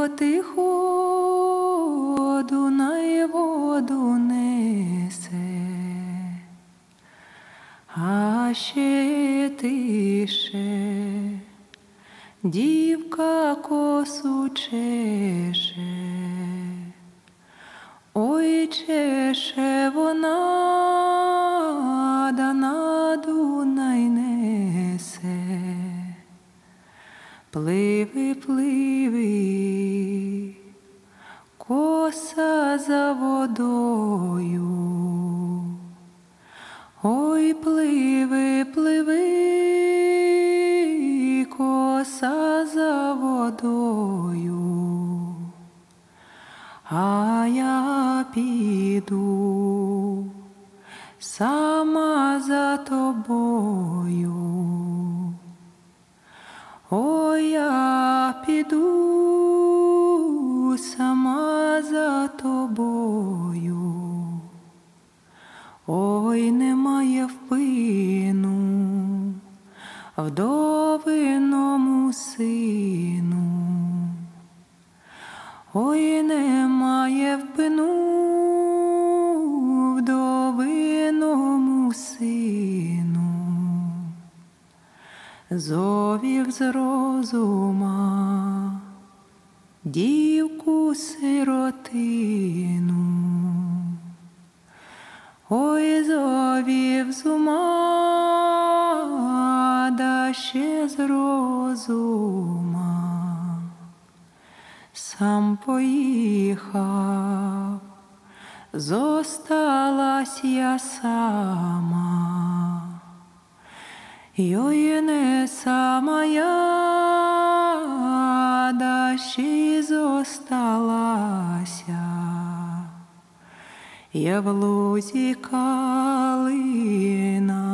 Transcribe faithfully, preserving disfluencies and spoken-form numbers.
тихо Дунай воду несе, а ще тише дівка косу чеше. Ой, чеше вона, да на Дунай несе. Пливи, пливи, коса за водою. Ой, пливи, пливи, коса за водою. А я піду сама за тобою. Ой, я піду сама за тобою. Ой, немає впину вдовиному сину. Ой, немає впину вдовиному сину. Зовів з розума дівку сиротину. Ой, зовів з ума, да ще з розума. Сам поїхав, зосталась я сама. Ой, не сама я, да ще й зосталася. Я в лузі калина